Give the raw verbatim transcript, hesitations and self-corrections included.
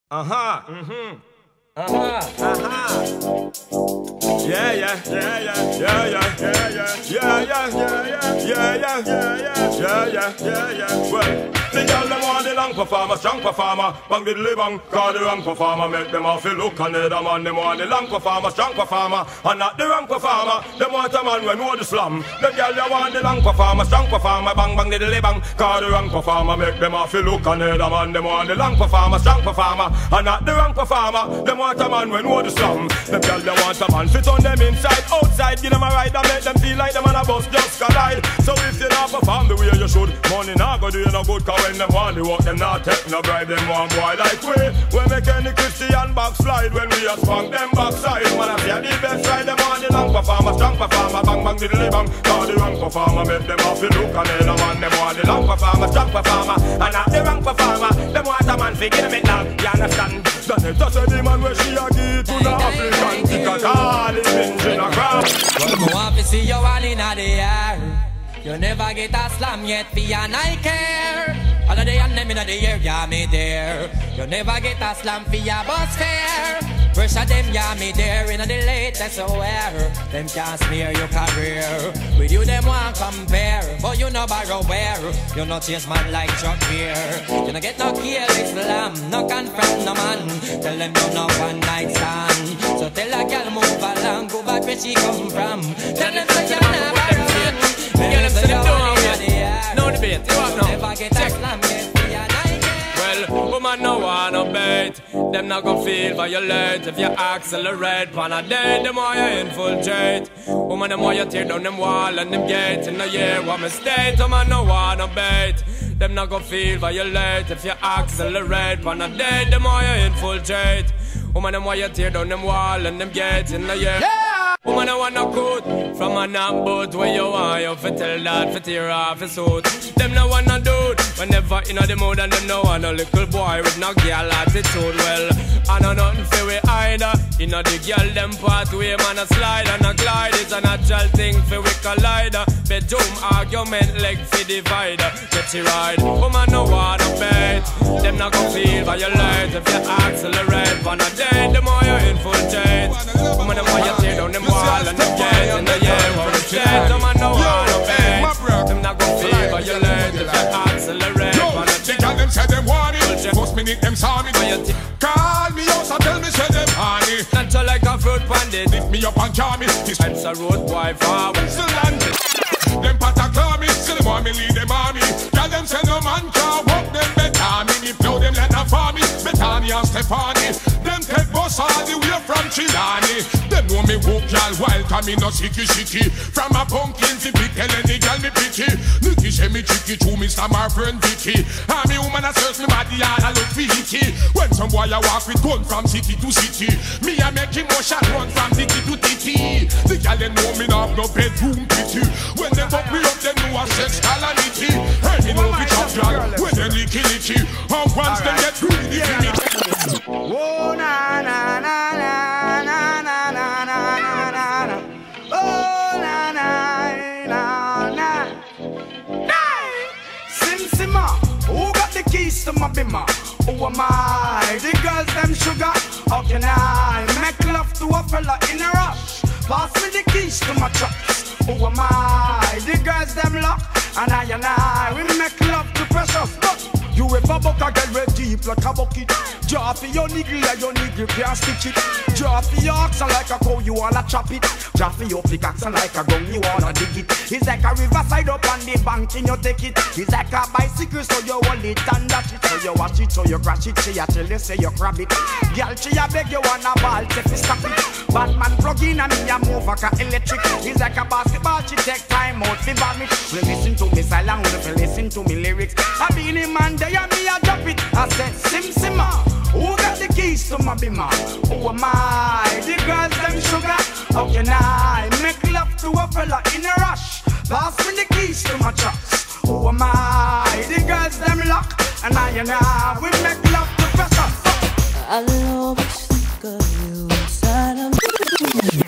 Uh-huh. Mm-hmm. Uh-huh. Uh-huh. Yeah, yeah, yeah, yeah, yeah, yeah, yeah, yeah, yeah, yeah, yeah, yeah, yeah, yeah, yeah, yeah, yeah, yeah. Well, the girl them want the long performer, strong performer, bang diddly bang, call the wrong performer, make them off look and the man them want the long performer, strong performer, and not the wrong performer. Them want a man when know the slam. The girl they want the long performer, strong performer, bang bang diddly bang, call the wrong performer, make them off look and the man them want the long performer, strong performer, and not the wrong performer. Them want a man when know the slam. The girl they want a man fit on them inside, outside, give them a ride and make them feel like them on a bus just collide. So if you not perform the way you should, money not go do you no good. Cause when them want the work, them not take no bribe. Them want boy like we, we make any Christian backslide. When we a spunk them backside, man I say the best ride. Them want the long performer, strong performer, bang bang diddly bang. Call the wrong performer, make them off the look and the man. Them want the long performer, strong performer, and not the wrong performer. Them want a man fi give them it long, you understand? Done it just say the man where she a give to the African. Because all the engine a crap. Well, me want to see you all in the air. You never get a slam yet, for and I care. All of the and them in the air, yeah me there. You never get a slam for your bus fare. Pressure them, yeah me there in the latest aware. Them can't smear your career. With you them want compare, but you no borrow where. You no chase man like Chuck Beer. You no get no careless slam, no confront no man. Tell them you no one night stand. So tell a girl move along, go back where she come from. Tell them that you never run. Girl, them say them don't yet. No debate, you have no. Check. Well, woman no want no bait. Them not gon' feel violate. If you accelerate pan a day, them more you infiltrate. Woman them more you tear down them wall and them gates. In the year what me state, woman no want no bait. Them not gon' feel violate. If you accelerate pan a day, them more you infiltrate. Woman them more you tear down them wall and them gates. In the year woman I want no good from a knock boat where you want you fi tell that fi tear off his suit. Them no want no dude whenever in the mood and them no want no little boy with no girl attitude. Well, I know nothing fi we either. You know the girl them pathway man a slide and a glide. It's a natural thing fi we collide. Bedroom argument leg fi divide. Get you ride, woman no want no bait. Them not gon' feel violate if you accelerate. On a day the more you infiltrate. Woman the more you tear down them wall and them gates in the year for the shade. Them no want no bait. Them not gon' feel violate if you accelerate. On a day tell them say them want it. First minute them saw me. Call me out and tell me say them honey. Not so like a fruit bandit. Lift me up and call me. This time's a road boy forward. Still landed. Them pata claw me. Still them want me lead them army. Tell them say no man can walk them better me. Me blow them like a farmy. Bethany and Stephanie. Them take bus all the way from Chilani. Them know me walk y'all wild. Cause me no sicky sicky. From a pumpkin to pick any girl me picky. Nicky say me chicky to me some my friend Vicky. And me woman a search me body and I look for hickey. When some boy a walk with gun from city to city. Me a make him motion run from dicky to titty. The girl they know me not have no bedroom pity. When they buck me up they know a sex calamity. Hey me know bitch up y'all when they licky licky. And once they get greedy for me. Oh na na na na na na na na na na. Oh na na na na. Nay, Sim Simma, who got the keys to my bimmer? Who am I? The girls them sugar. How can I make love to a fella in a rush? Pass me the keys to my trucks. Who am I? The girls them lock, and I and I we make love to precious. But you ever buck a girl red deep like a bucket? Draw for your niggle like your niggle can't stitch it. Draw for your oxen like a cow, you wanna chop it. Draw for your pickaxe like a gun, you wanna dig it. It's like a riverside up on the bank and you take it. It's like a bicycle so you hold it and dash it. So you wash it, so you crash it. She a tell you say you grab it. Girl, she a beg you wanna ball, say fi stop it. Batman plug in and me a move like a electric. It's like a basketball, she take time out fi vomit. Well listen to me silent, well listen to me lyrics. I be the man there and me a drop it. I said Sim Simma, who got the keys to my bimmer? Who am I? The girls them sugar. How can I make love to a fella in a rush? Pass me the keys to my trucks. Who am I? The girls them lock, and I and I we make love to pressure. I'll always think of you inside of me.